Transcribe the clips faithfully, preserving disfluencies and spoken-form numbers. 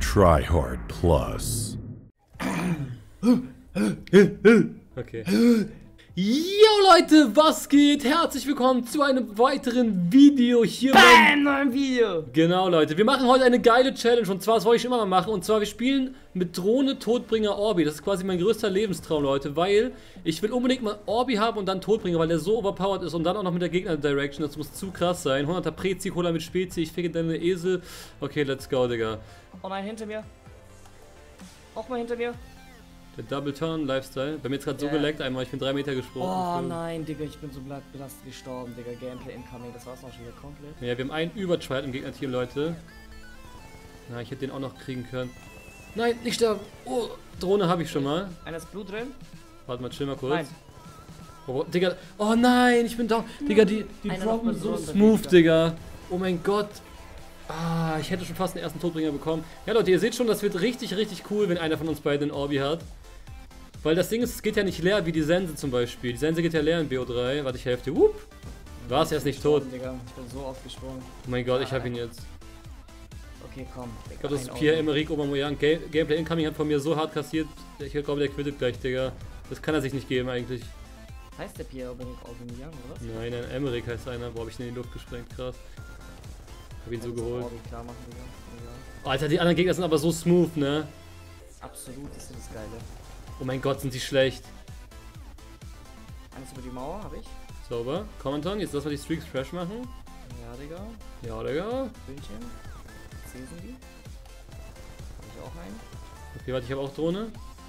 Tryhard Plus. Okay. Yo Leute, was geht? Herzlich willkommen zu einem weiteren Video hier beim neuen Video. Genau Leute, wir machen heute eine geile Challenge und zwar, das wollte ich immer mal machen, und zwar wir spielen mit Drohne Todbringer Orbi. Das ist quasi mein größter Lebenstraum, Leute, weil ich will unbedingt mal Orbi haben und dann Todbringer, weil der so overpowered ist und dann auch noch mit der Gegner-Direction, das muss zu krass sein. hunderter Prezi, Cola mit Spezi, ich ficke deine Esel. Okay, let's go, Digga. Oh nein, hinter mir. Auch mal hinter mir. Der Double Turn Lifestyle. Bei mir ist gerade so Yeah. geleckt einmal, ich bin drei Meter gesprungen. Oh nein, Digga, ich bin so belastet gestorben, Digga. Gameplay incoming, das war's noch schon wieder komplett. Ja, wir haben einen Übertried im Gegnerteam, Leute. Na, ich hätte den auch noch kriegen können. Nein, nicht sterben. Oh, Drohne habe ich schon mal. Einer ist Blut drin. Warte mal, chill mal kurz. Nein. Oh, Digga. Oh nein, ich bin down. Digga, die, die Einer droppen noch so mit smooth, Digga. Digga. Oh mein Gott. Ah, ich hätte schon fast den ersten Todbringer bekommen. Ja, Leute, ihr seht schon, das wird richtig, richtig cool, wenn einer von uns beiden den Orbi hat. Weil das Ding ist, es geht ja nicht leer wie die Sense zum Beispiel. Die Sense geht ja leer in B O drei. Warte, ich helfe dir. Whoop. War es erst nicht tot. Digga. Ich bin so oft gesprungen. Oh mein Gott, ich hab ihn jetzt. Okay, komm. Digga, Ich glaube, das ist ein Pierre-Emerick Aubameyang. Ga Gameplay Incoming hat von mir so hart kassiert. Ich glaube, der quittet gleich, Digga. Das kann er sich nicht geben eigentlich. Heißt der Pierre Aubameyang, oder was? Nein, ein Emerick heißt einer. Boah, hab ich den in die Luft gesprengt, krass. Hab ihn so geholt. Klar machen, Digga. Ja. Alter, die anderen Gegner sind aber so smooth, ne? Absolut, das ist das Geile. Oh mein Gott, sind die schlecht. Eines über die Mauer, habe ich. Sauber. Komm, Anton, jetzt lass mal die Streaks fresh machen. Ja, Digga. Ja, Digga. Bildchen. C sind die. Hab ich auch einen. Okay, warte, ich habe auch Drohne.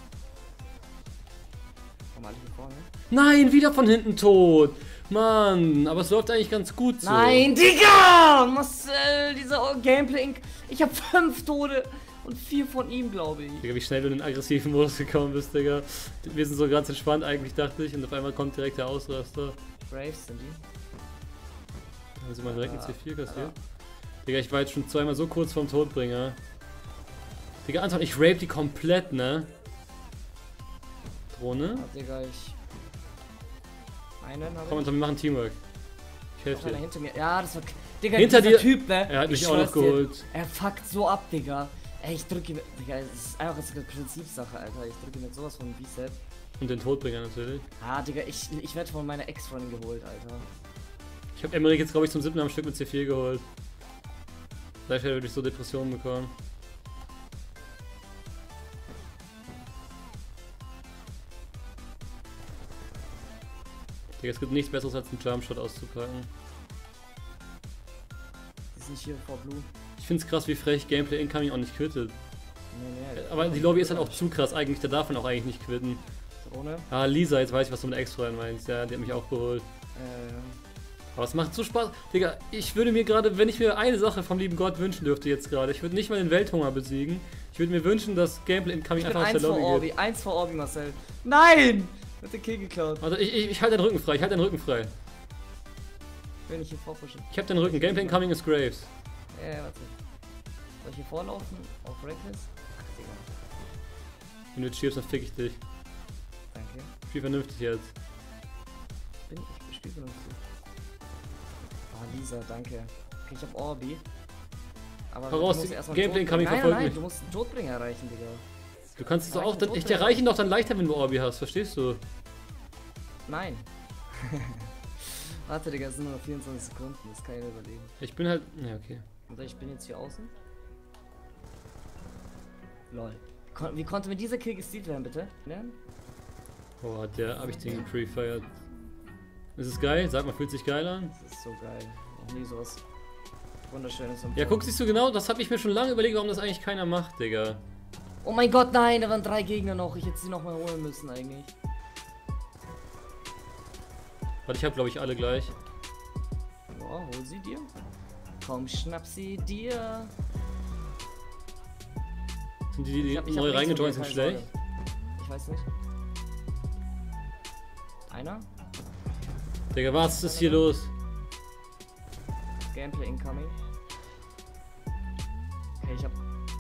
Komm alle hier vorne. Nein, wieder von hinten tot. Mann, aber es läuft eigentlich ganz gut so. Nein, Digga! Marcel, dieser Gameplay. Ich habe fünf Tode und vier von ihm, glaube ich. Digga, wie schnell du in den aggressiven Modus gekommen bist, Digga. Wir sind so ganz entspannt eigentlich, dachte ich. Und auf einmal kommt direkt der Ausraster. Braves sind die. Also mal direkt ein Ja, C vier kassiert. ja. Digga, ich war jetzt schon zweimal so kurz vorm Todbringer. Digga, Anton, ich rape die komplett, ne? Drohne. Ah, Digga, ich. Einen habe Komm, ich. Anton, wir machen Teamwork. Ich Noch helfe einer dir. hinter mir. Ja, das war. Digga, Hinter dieser dir- Typ, ne? Er hat mich Ich auch noch schwör's dir, geholt. Er fuckt so ab, Digga. Ey, ich drücke ihm. Digga, es ist einfach eine Prinzipsache, Alter. Ich drücke mit sowas von Reset. Und den Todbringer natürlich. Ah, Digga, ich, ich werde von meiner Ex-Freundin geholt, Alter. Ich habe Emmerich jetzt, glaube ich, zum siebten am Stück mit C vier geholt. Vielleicht würde ich so Depressionen bekommen. Digga, es gibt nichts besseres als einen Jumpshot auszupacken. Die sind hier vor Blue. Ich find's krass, wie frech Gameplay Incoming auch nicht quittet. Nee, nee. Aber die Lobby ist halt auch zu krass eigentlich, der darf man auch eigentlich nicht quitten. Drohne. Ah, Lisa, jetzt weiß ich, was du mit Ex-Freund meinst. Ja, die hat mich auch geholt. Äh. Aber es macht so Spaß. Digga, ich würde mir gerade, wenn ich mir eine Sache vom lieben Gott wünschen dürfte jetzt gerade, ich würde nicht mal den Welthunger besiegen. Ich würde mir wünschen, dass Gameplay Incoming Ich bin einfach aus eins der vor Lobby Orbi, geht. eins vor Orbi, Marcel. Nein! Wird der Kill geklaut. Also ich, ich, ich halte deinen Rücken frei, ich halte deinen Rücken frei. Wenn ich hier vorpushen. Ich hab den Rücken, Gameplay Incoming ist Graves. Ja, ja, warte. Soll ich hier vorlaufen? Auf Reckless? Ach, Digga. Wenn du jetzt stirbst, dann fick ich dich. Danke. Spiel vernünftig jetzt. Bin ich spiele vernünftig. Oh, Lisa, danke. Okay, ich hab Orbi. Aber Voraus, du musst erst mal Gameplay einen Incoming Tod- nein, verfolgt nein, mich. du musst einen Todbringer erreichen, Digga. Du kannst es doch Erreichen auch, dann, ich Todbringer. erreiche ihn doch dann leichter, wenn du Orbi hast, verstehst du? Nein. Warte, Digga, es sind nur noch vierundzwanzig Sekunden, das kann ich mir überlegen. Ich bin halt, ja okay. Und ich bin jetzt hier außen. Lol. Kon wie konnte mir dieser Kill gestealt werden, bitte? Lernen? Boah, der hab ich den geprefeiert. Ist es geil? Sag mal, fühlt sich geil an? Das ist so geil. Noch nie sowas Wunderschönes. Ja, guck, siehst du genau, das habe ich mir schon lange überlegt, warum das eigentlich keiner macht, Digga. Oh mein Gott, nein, da waren drei Gegner noch. Ich hätte sie noch mal holen müssen eigentlich. Warte, ich habe glaube ich alle gleich. Ja, hol sie dir. Komm, schnapp sie dir. Sind die, die, Ich hab- die ich hab neu nichts reingejoint von sind, dir, keine schlecht? Sorge. Ich weiß nicht. Einer? Digga, was ist hier los? Gameplay incoming. Okay, ich hab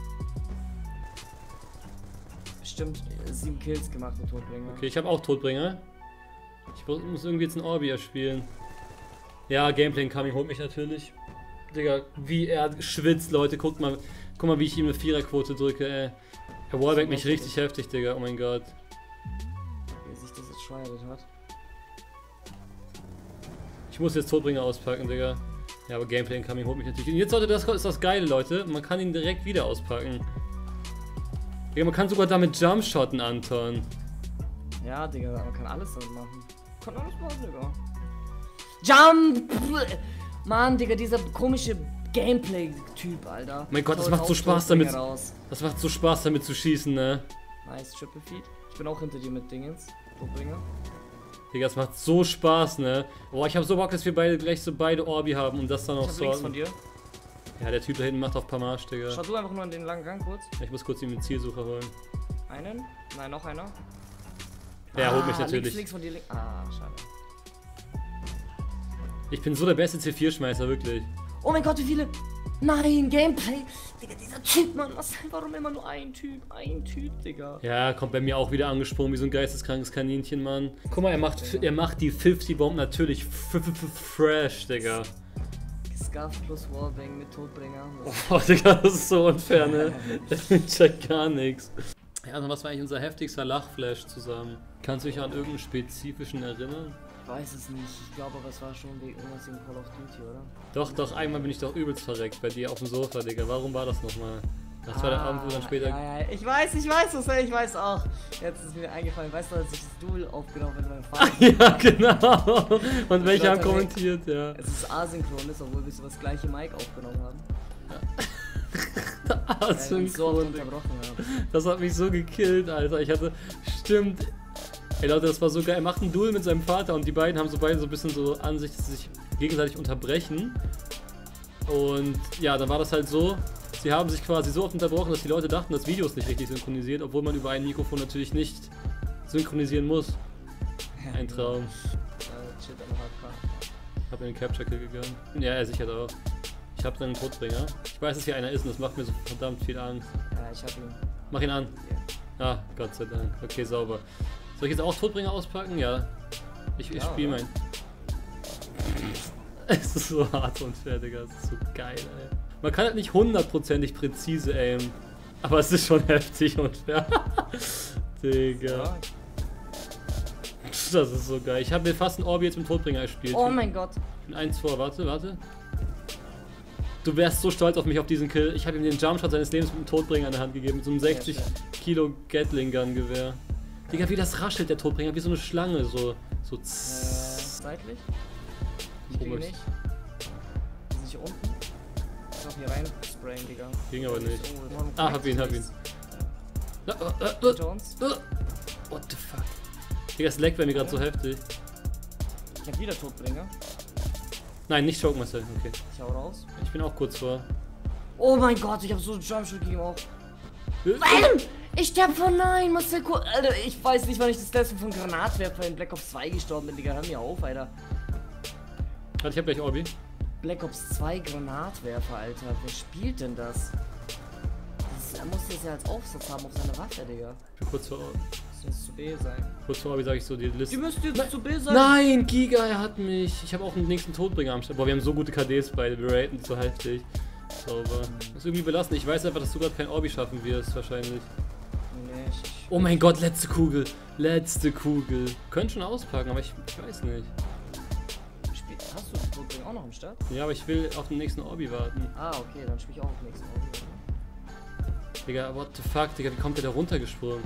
bestimmt äh, sieben Kills gemacht mit Todbringer. Okay, ich habe auch Todbringer. Ich muss muss irgendwie jetzt einen Orbi erspielen. Ja, Gameplay Incoming holt mich natürlich. Digga, wie er schwitzt, Leute. Guckt mal, Guck mal, wie ich ihm eine Viererquote drücke, ey. Er wallbackt mich richtig heftig, Digga. Oh mein Gott. Wie sich das jetzt schreitet hat. Ich muss jetzt Todbringer auspacken, Digga. Ja, aber Gameplay Incoming holt mich natürlich. Und jetzt sollte das, ist das Geile, Leute. Man kann ihn direkt wieder auspacken. Digga, man kann sogar damit Jumpshotten, Anton. Ja, Digga, man kann alles damit machen. Kann alles machen, Digga. Jump! Mann, Digga, dieser komische Gameplay-Typ, Alter. Mein Gott, das Haut macht so auch Spaß Todbringer damit. raus. Das macht so Spaß damit zu schießen, ne? Nice, Triple Feed. Ich bin auch hinter dir mit Dingens. Todbringer. Digga, das macht so Spaß, ne? Boah, ich hab so Bock, dass wir beide gleich so beide Orbi haben und das dann Ich auch hab so. links von dir. Ja, der Typ da hinten macht auf Pamasch, Digga. Schau du einfach nur in den langen Gang kurz. Ich muss kurz ihm den Zielsucher holen. Einen? Nein, noch einer. Ja, er holt mich Ah, natürlich. Links, links von dir, links. Ah, schade. Ich bin so der beste C vier Schmeißer, wirklich. Oh mein Gott, wie viele. Nein, Gameplay. Digga, dieser Typ, Mann. Was, warum immer nur ein Typ? Ein Typ, Digga. Ja, kommt bei mir auch wieder angesprungen wie so ein geisteskrankes Kaninchen, Mann. Guck mal, er macht, er macht die fünfzig Bomb natürlich f -f -f fresh, Digga. Scarf plus Wallbang mit Todbringer. Oh, Digga, das ist so unfair, ne? Ich check gar nichts. Ja, also was war eigentlich unser heftigster Lachflash zusammen? Kannst du dich an irgendeinen spezifischen erinnern? Ich weiß es nicht. Ich glaube aber, es war schon wegen irgendwas in Call of Duty, oder? Doch, doch, einmal bin ich doch übelst verreckt bei dir auf dem Sofa, Digga. Warum war das nochmal? Das war der Abend, wo dann später... Ja, ja, ich weiß, ich weiß was, ich weiß auch. Jetzt ist mir eingefallen, weißt du, als ich das Duel aufgenommen habe mit meinem Vater. Ja, genau. Und welche haben Leute, kommentiert, ja. Es ist asynchron ist, obwohl wir so das gleiche Mic aufgenommen haben. Weil wir uns so oft Asynchron. unterbrochen haben. Das hat mich so gekillt, Alter. Ich hatte... Stimmt. Ey Leute, das war so geil. Er macht ein Duel mit seinem Vater und die beiden haben so beide so ein bisschen so an sich, dass sie sich gegenseitig unterbrechen. Und ja, dann war das halt so, sie haben sich quasi so oft unterbrochen, dass die Leute dachten, das Video ist nicht richtig synchronisiert, obwohl man über ein Mikrofon natürlich nicht synchronisieren muss. Ein Traum. Äh, shit, aber hardcore. Ich hab in den Capture Kill gegangen. Ja, er sichert auch. Ich hab dann einen Todbringer. Ich weiß, dass hier einer ist und das macht mir so verdammt viel Angst. Ja, ich hab ihn. Mach ihn an. Ja. Ah, Gott sei Dank. Okay, sauber. Soll ich jetzt auch Todbringer auspacken? Ja. Ich, ich Ja, spiele oder? mein. Es ist so hart und fair, Digga. Es ist so geil, ey. Man kann halt nicht hundertprozentig präzise aimen. Aber es ist schon heftig und fair. Digga. Ja. Das ist so geil. Ich habe mir fast einen Orbi jetzt mit Todbringer gespielt. Oh mein Gott. Ich bin eins vor. Warte, warte. Du wärst so stolz auf mich auf diesen Kill. Ich habe ihm den Jumpshot seines Lebens mit einem Todbringer in der Hand gegeben. Mit so einem sechzig Kilo Gatling Gun Gewehr. Digga, wie das raschelt, der Todbringer, wie so eine Schlange, so, so Äh, zzzz. seitlich? Ich kriege Komisch. nicht. Ist nicht hier unten? Ich darf hier rein sprayen, Digga. Ging aber nicht. Irgendwo- Ah, hab ihn, hab ihn. Ah, ah, ah, ah, Jones. ah. What the fuck? Digga, das Lag wäre mir gerade so heftig. Ich hab wieder Todbringer. Nein, nicht Choke Marcel, okay. Ich hau raus. Ich bin auch kurz vor. Oh mein Gott, ich hab so einen Jumpshot gegeben auch. Äh, Bam! Ich sterb von nein, Marcel Kur Alter, ich weiß nicht, wann ich das letzte Mal von Granatwerfer in Black Ops zwei gestorben bin, Digga. Hör mir auf, Alter. Warte, ich hab gleich Orbi. Black Ops zwei Granatwerfer, Alter. Wer spielt denn das? das er muss das ja als Aufsatz haben auf seine Waffe, Digga. Ich bin kurz vor Orbi. Das muss zu B sein. Kurz vor Orbi sag ich so die Liste. Die müsste jetzt zu B sein. Nein, Giga, er hat mich. Ich habe auch einen nächsten Todbringer am Start. Boah, wir haben so gute K Ds beide. Wir raten so heftig. Sauber. Das ist irgendwie belassen. Ich weiß einfach, dass du gerade kein Orbi schaffen wirst, wahrscheinlich. Nee, ich, ich Oh mein Gott, letzte Kugel. Letzte Kugel. Können schon auspacken, aber ich, ich weiß nicht. spiel, hast du den Todbringer auch noch im Start? Ja, aber ich will auf den nächsten Orbi warten. Ah, okay, dann spiel ich auch auf den nächsten Augen. Digga, what the fuck, Digga, wie kommt der da runtergesprungen?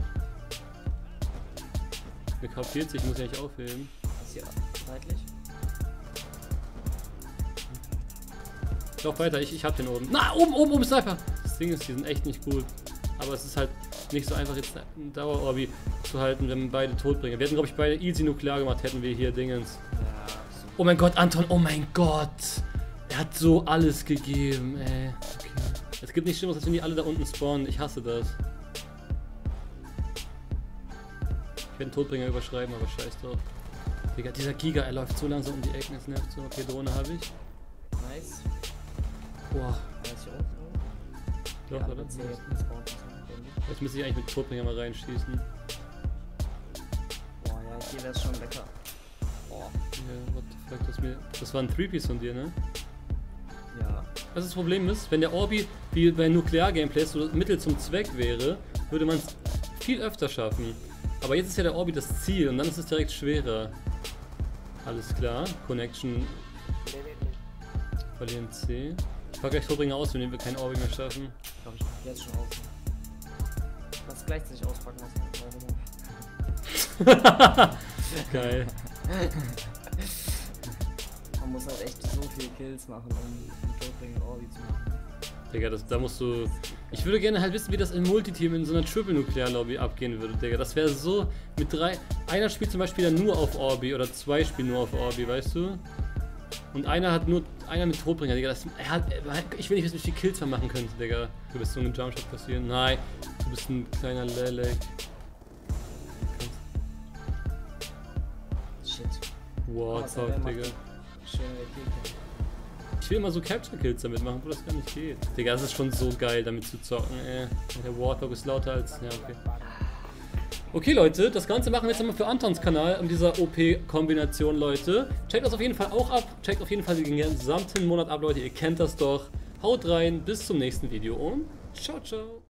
Mir K vierzig muss ich nicht aufheben. Das hier seitlich. Lauf weiter, ich, ich hab den oben. Na, oben, oben, oben, Sniper! Das Ding ist, die sind echt nicht gut. Aber es ist halt nicht so einfach, jetzt einen Dauer-Orbi zu halten, wenn wir beide Todbringer. Wir hätten, glaube ich, beide easy nuklear gemacht, hätten wir hier Dingens. Ja, so. Oh mein Gott, Anton, oh mein Gott! Er hat so alles gegeben, ey. Okay. Es gibt nichts Schlimmeres, als wenn die alle da unten spawnen. Ich hasse das. Ich werde den Todbringer überschreiben, aber scheiß drauf. Digga, dieser Giga, er läuft so langsam um die Ecken, es nervt so. Okay, Drohne habe ich. Nice. Boah, Er ist hier unten. doch, Ja, oder? mit C gespawnt ist er, denke ich. Jetzt müsste ich eigentlich mit Todbringer mal reinschießen. Boah, ja, hier wär's schon lecker. Boah. Ja, what the fuck, das, mir, das war ein Three-Piece von dir, ne? Ja. Was das Problem ist, wenn der Orbi wie bei Nuklear-Gameplays so Mittel zum Zweck wäre, würde man es viel öfter schaffen. Aber jetzt ist ja der Orbi das Ziel und dann ist es direkt schwerer. Alles klar, Connection. Verlieren C. Ich pack gleich Todbringer aus, wenn wir keinen Orbi mehr schaffen. Ich glaube, ich mach jetzt schon aus. Lass gleichzeitig auspacken, was ich Geil. Man muss halt echt so viele Kills machen, um einen Todbringer Orbi zu machen. Digga, das, da musst du... Ich würde gerne halt wissen, wie das im Multiteam in so einer Triple-Nuklear-Lobby abgehen würde, Digga. Das wäre so mit drei... Einer spielt zum Beispiel dann nur auf Orbi oder zwei spielen nur auf Orbi, weißt du? Und einer hat nur... Einer mit Todbringer, Digga. Das, er hat, ich will nicht wissen, wie viele Kills man machen könnte, Digga. Du bist so ein Jumpshot passieren. Nein, du bist ein kleiner Lelek. Shit. Warthog, Digga. Ich will immer so Capture-Kills damit machen, wo das gar nicht geht. Digga, das ist schon so geil, damit zu zocken, ey. Der Warthog ist lauter als... Ja, okay. Okay, Leute, das Ganze machen wir jetzt nochmal für Antons Kanal in dieser O P-Kombination, Leute. Checkt das auf jeden Fall auch ab. Checkt auf jeden Fall den gesamten Monat ab, Leute. Ihr kennt das doch. Haut rein, bis zum nächsten Video und ciao, ciao.